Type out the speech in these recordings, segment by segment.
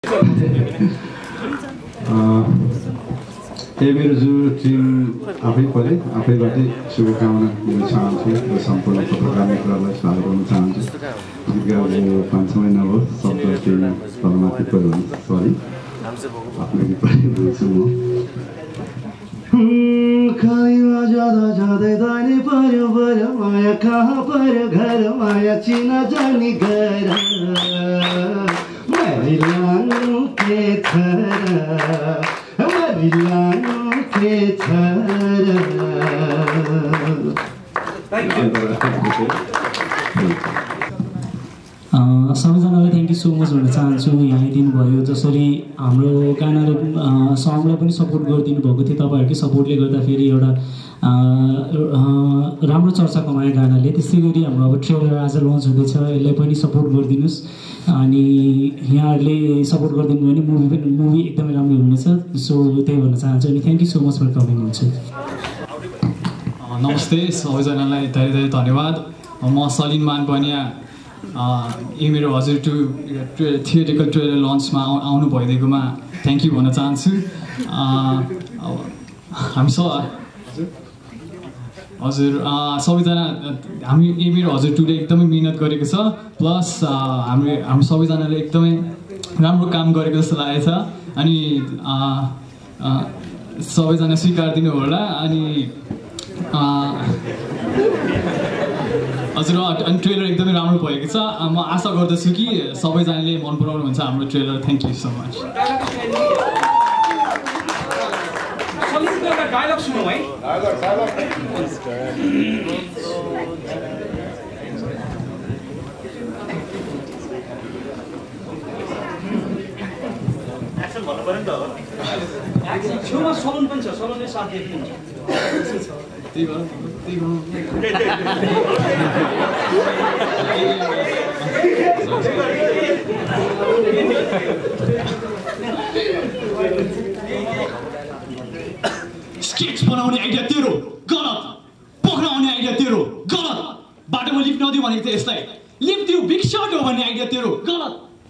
मेरो जो टिम आफै परे आफैबाटै शुभकामना दिन चाहन्छु र सम्पूर्ण पत्रकार मित्रहरूलाई स्वागत गर्न चाहन्छु। गीतको 5 महिना भयो शब्द केही तलमाथि पऱ्यो भने सरी आफ्नो गीत पनि भन्छु म। खाइमा जाँदा जाँदै दानी पर्यो बरु माया कहाँ पर्यो घर माया चिना जानी घर मरिलानु के थरा मरिलानु के थरा। सबैजनालाई थ्याङ्क यू सो मच भन्न चाहन्छु। यहाँ आइदिनु भयो, जसरी हाम्रो गानाले सङलाई पनि सपोर्ट गरिदिनु भएको थियो। तपाईँहरूकै सपोर्टले गर्दाखेरि एउटा राम्रो चर्चा कमायो गानाले। त्यस्तै गरी हाम्रो अब ट्रेलर आज लन्च हुँदैछ, यसलाई पनि सपोर्ट गरिदिनुहोस्। अनि यहाँहरूले सपोर्ट गरिदिनु भयो भने मुभी एकदमै राम्रो हुनेछ। सो त्यही भन्न चाहन्छु अनि thank you so much for coming हुन्छु। नमस्ते सबैजनालाई धेरै धेरै धन्यवाद। म सलिन मानपनिया यो मेरो हजुर थिएटरको ट्रेलर लन्चमा आउनु भइदिएकोमा थ्याङ्क यू भन्न चाहन्छु। हामी हजुर सबैजना हामी यो मेरो हजुर टुले एकदमै मिहिनेत गरेको छ। प्लस हामी सबैजनाले एकदमै राम्रो काम गरेको जस्तो लागेको छ। अनि सबैजना स्वीकार दिनु होला। अनि हजुर अनि ट्रेलर एकदमै राम्रो भएको छ। म आशा गर्दछु कि सबैजनाले मन पराउनुहुन्छ हाम्रो trailer. Thank you so much. Dialogue सुनौ है। एक्सन भन्नु पर्यो नि त। एक्सन छेउमा सलुन पनि छ, सलुनले साथ दिनुहुन्छ। त्यही भएर स्केच बनाउने आइडिया तेरो गलत, पक्राउने आइडिया तेरो गलत, बाटोमा लिफ्ट नदियो भनेको थियो यसलाई लिफ्ट दियो, बिग सर्ट हो भन्ने आइडिया तेरो गलत।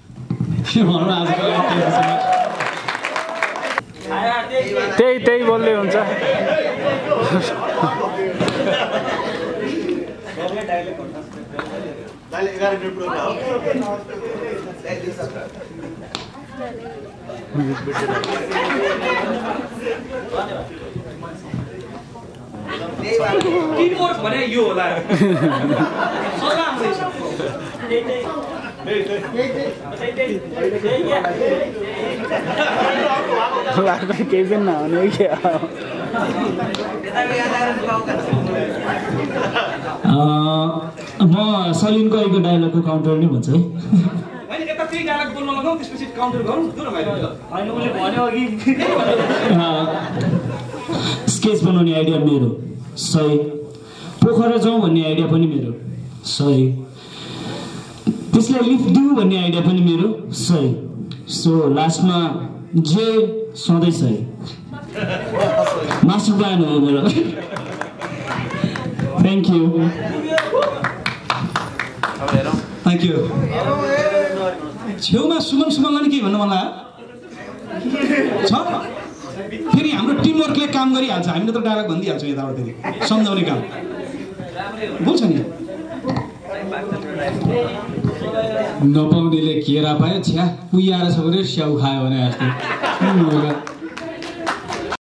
त्यही बोल्दै हुन्छ। टिमवर्क भने यो होला। सल्लाह आउँदैछ। केही पनि नहुने के म सलिनको अहिलेको डायलगको काउन्टर नै भन्छु है। यता त्यही डायलग बोल्न लगाऊ, त्यसपछि काउन्टर गरौँ। होइन उसले भन्यो अघि स्केच बनाउने आइडिया मेरो सही, पोखरा जाउँ भन्ने आइडिया पनि मेरो सही, त्यसलाई लिफ्ट दिउँ भन्ने आइडिया पनि मेरो सही। सो लास्टमा जे सधैँ सही मास्टर प्लान हो मेरो। Thank you. Thank you. छेउमा सुमनलाई के भन्नु मन लाग्यो छ? फेरि हाम्रो टिमवर्कले काम गरिहाल्छ। हामीले त डायलग भनिदिइहाल्छौँ यताबाट फेरि सम्झाउने काम बोल्छ नि। नपाउनेले केरा पायो, छ्या कुहिएर छ भने स्याउ खायो भने जस्तो।